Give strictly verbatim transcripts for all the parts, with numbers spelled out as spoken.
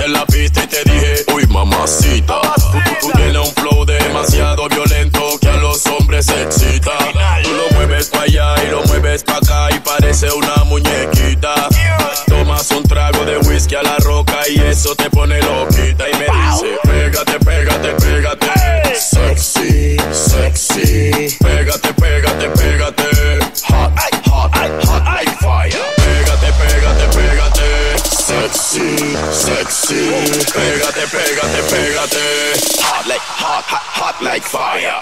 en la pista y te dije, uy mamacita, tú, tú, tú tienes un flow demasiado violento que a los hombres se excita. Tú lo mueves pa' allá y lo mueves pa' acá y parece una muñequita. Tomas un trago de whisky a la roca y eso te pone loquita. Y me dice, pégate, pégate, pégate, sexy, sexy. Pégate, pégate, pégate, hot, hot, hot like fire. Pégate, pégate, pégate, sexy, sexy. Pégate, pégate, pégate, hot like, hot, hot, hot like fire.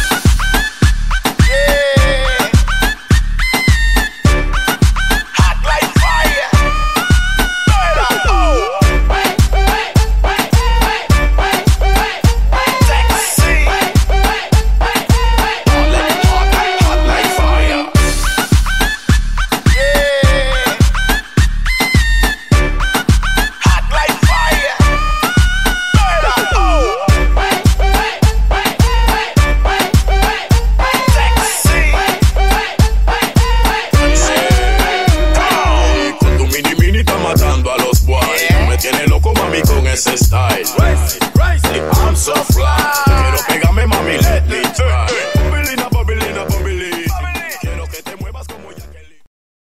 Ese style, I'm so fly. Quiero pegarme, mami, let me try. Bobilina, bobilina, bobilina. Quiero que te muevas como Jacqueline.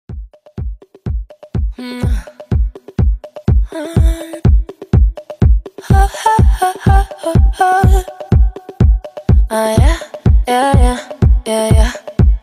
Mm. Oh, oh, oh, oh, oh. Oh, yeah, yeah, yeah, yeah, yeah.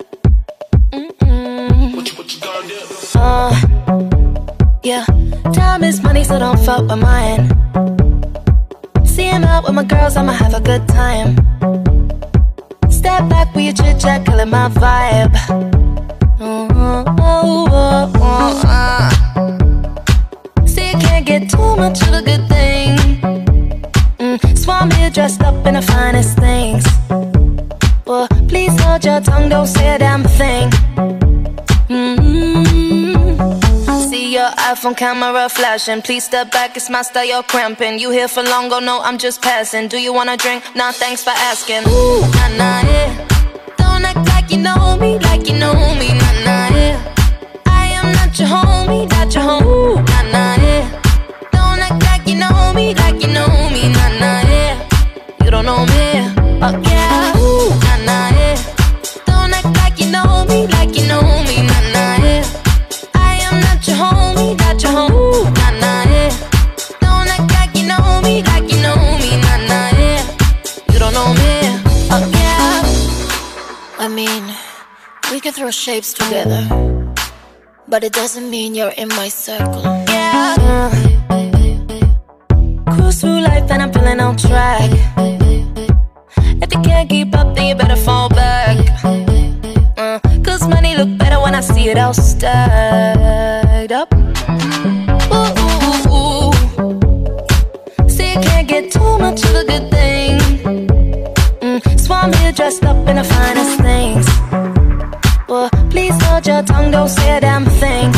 Mm-mm. What you, what you gonna do? Uh, yeah. Time is money, so don't fuck with mine. Seeing out with my girls, I'ma have a good time. Step back with your chit chat, killing my vibe. Oh, oh, oh, oh, uh. See, you can't get too much of a good thing. Mm, so I'm here dressed up in the finest things. Well, please hold your tongue, don't say a damn thing. Mm-hmm. See your iPhone camera flashing. Please step back, it's my style, you're cramping. You here for long, oh no, I'm just passing. Do you wanna drink? Nah, thanks for asking. Ooh, nah, nah, yeah. Don't act like you know me, like you know me, nah, nah, yeah. I am not your homie, not your home. Ooh, nah, nah, yeah. Don't act like you know me, like you know me, nah, nah, yeah. You don't know me, oh yeah. Ooh, nah, nah, yeah. Don't act like you know me, like you know me, nah, nah, yeah. Your homie, not your home. Ooh, nah, nah, yeah. Don't act like you know me, like you know me, nah, nah, yeah. You don't know me, oh yeah. I mean, we can throw shapes together, but it doesn't mean you're in my circle. Yeah. Uh, cruise through life and I'm feeling on track. If you can't keep up, then you better fall back. Uh, Cause money look better when I see it all stacked up. Ooh, ooh, ooh, ooh. See, you can't get too much of a good thing. Mm, so I'm here dressed up in the finest things. Well, please hold your tongue, don't say a damn thing.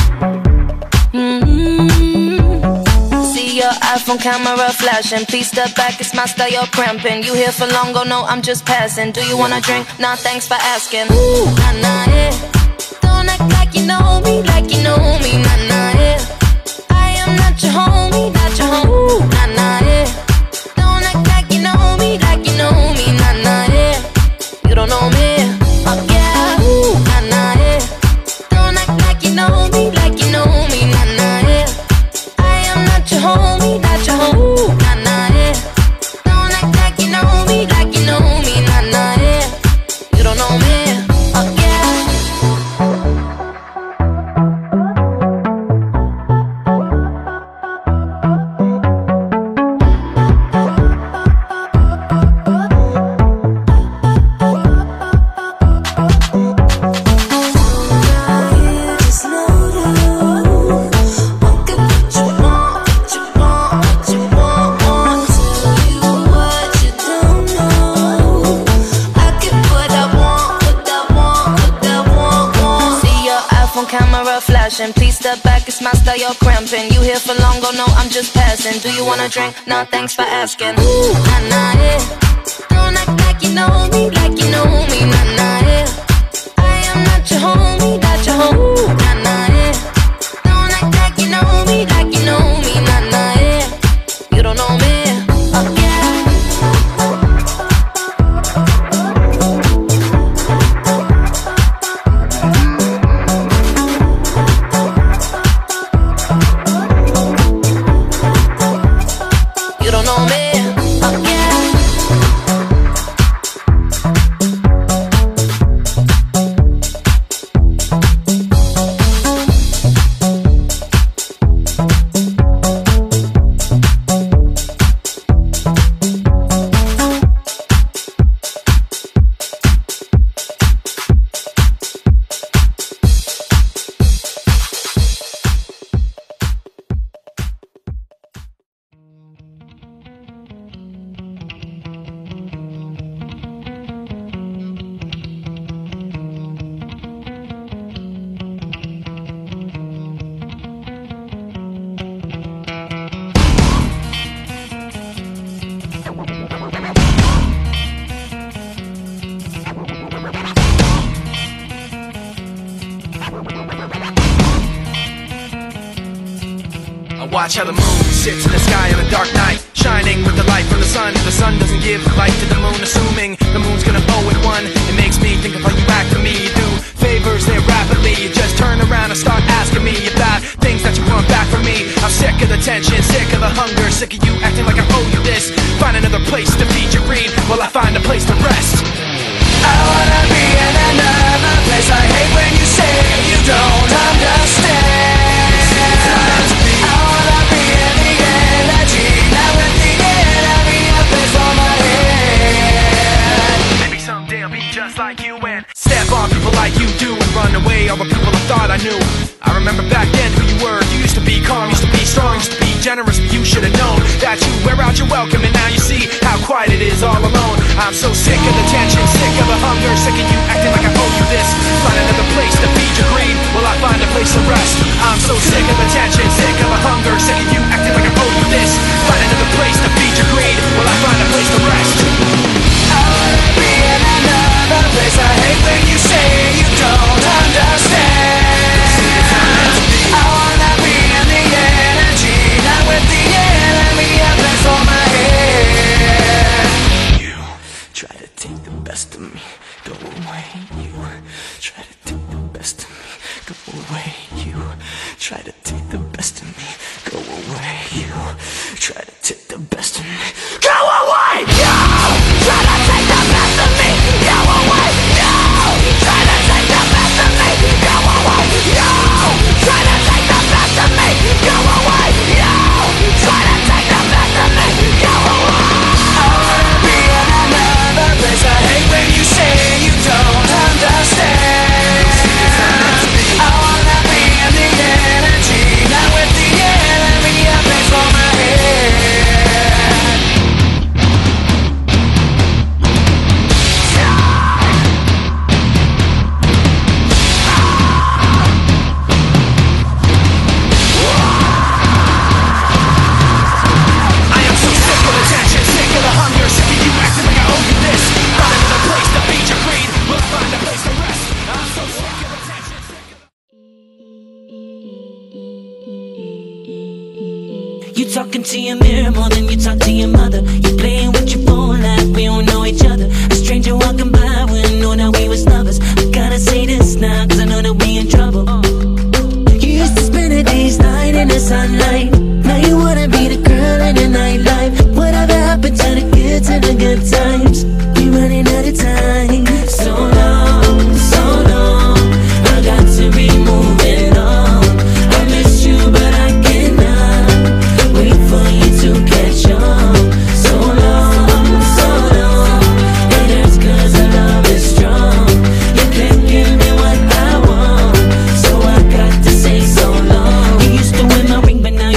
Mm-hmm. See your iPhone camera flashing. Please step back, it's my style, you're cramping. You here for long, oh no, I'm just passing. Do you wanna drink? Nah, thanks for asking. Ooh, nah, nah, yeah. Don't act like you know me, like you know me, nah, nah, yeah. I am not your homie, not your home. Ooh, nah, nah, yeah. Don't act like you know me, like you know me, nah, nah, yeah. You don't know me, oh yeah. Ooh, nah, nah, yeah. Don't act like you know me, like you know me, nah, nah, yeah. I am not your homie, not your home. Ooh, nah, nah, yeah. Don't act like you know me, like you know me, nah, nah, yeah. You don't know me, oh yeah. Please step back, it's my style, you're cramping. You here for long, oh no, I'm just passing. Do you wanna drink? Nah, thanks for asking. Ooh, nah, nah, yeah. Don't act like you know me, like you know me, nah, nah, yeah. I am not your homie, not your home. Ooh, nah, nah, yeah. Don't act like you know me, like you know me, nah, nah, yeah. I watch how the moon sits in the sky on a dark night, shining with the light from the sun. The sun doesn't give the light to the moon, assuming the moon's gonna owe it one. It makes me think of how you act for me. You do favors there rapidly, you just turn around and start asking me about things that you want back from me. I'm sick of the tension, sick of the hunger, sick of you acting like I owe you this. Find another place to feed your greed while I find a place to rest. I wanna be in another place. I hate when you say you don't understand. I wanna be in the energy, not with the enemy, a place for my head. Maybe someday I'll be just like you and step on people like you do and run away all the people I thought I knew. I remember back then who you were. You used to be calm, used to be strong, used to be generous, but you should have known that you wear out your welcome, and now you see how quiet it is all alone. I'm so sick of the tension, sick of the hunger, sick of you acting like I owe you this. Find another place to feed your greed while I find a place to rest. I'm so sick of the tension, sick of the hunger, sick of you acting like I owe you this. Find another place to feed your greed while I find a place to rest. I wanna be in another place. I hate when you say you don't understand. I wanna be in the energy, not with the enemy, a place for my head. You try to take the best of me, go away. You try to take the best of me, go away. You try to take the best of me, go away. You try to take the best of me, go away. You try to take the best of me, go away. You try to take the best of me, go away. You try to take the best of me, go away. You try to take the best of me, go away. I wanna be in another place. I hate when you say you don't understand. I wanna be in the energy, not with the enemy, a place for my head. I am so sick of the tension, sick of the hunger, sick of you acting like I owe you this. Find another place to feed your greed, we'll find a place to rest. I'm so sick of the tension, sick of You talking to your mirror more than you talk to your mother. You playing with your phone like we don't know each other. A stranger walking by, we didn't know that we was lovers. I gotta say this now, cause I know that we in trouble. You used to spend the days night in the sunlight. Now you wanna be the girl in the nightlife. Whatever happened to the kids and the good times? We running out of time. So long, so long, I got to be moving on. I miss you but I cannot wait for you to catch on. So long, so long, it hurts cause our love is strong. You can't give me what I want, so I got to say so long. You used to wear my ring but now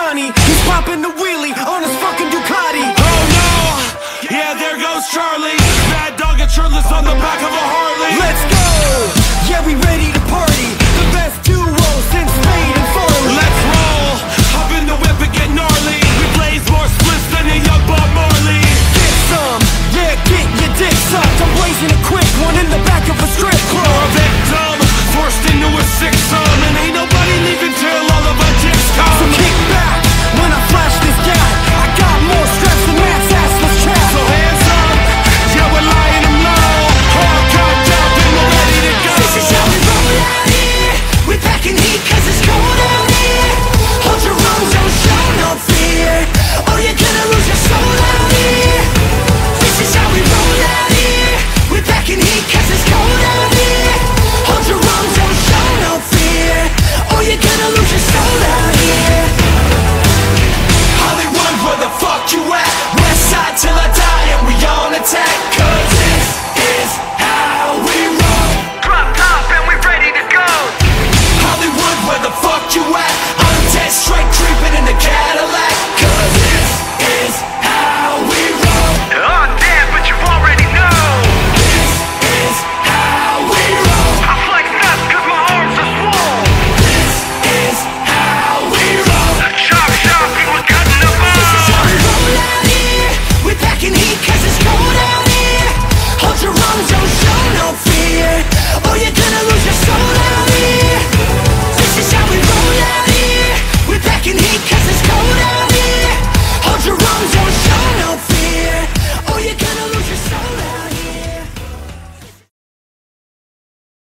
money. He's popping the wheelie on his fucking Ducati. Oh no, yeah, there goes Charlie. Mad dog and shirtless on the back of a Harley. Let's go, yeah, we ready to party. The best duo since Spade and Farley. Let's roll, hop in the whip and get gnarly. We blaze more splits than a young Bob Marley. Get some, yeah, get your dick sucked. I'm blazing a quick one in the back of a strip club. Or a victim, forced into a sick sum. And ain't nobody leaving till all of our chicks come. So kick back when I flash this guy. I got more straps than Matt's ass was trapped. So hands up, yeah, we're lying them low. Hard cocked up and we're ready to go. This is how we roll out here. We're packing heat cause it's cold out here. Hold your own, don't show no fear, or you're gonna lose your soul out here. This is how we roll out here. We're packing heat cause it's cold out here. Hold your own, don't show no fear, or you're gonna lose your soul out here. Hollywood, where the fuck you at? West side till I die and we on attack. Cause this is how we roll. Drop top and we ready to go. Hollywood, where the fuck you at? I'm dead straight creeping in the Cadillac. Cause this is how we roll. Oh damn, but you already know. This is how we roll. I flex nuts cause my arms are swole. This is how we roll. Chop chop, people cutting the This is how bone. we roll out here. We're packing heat cause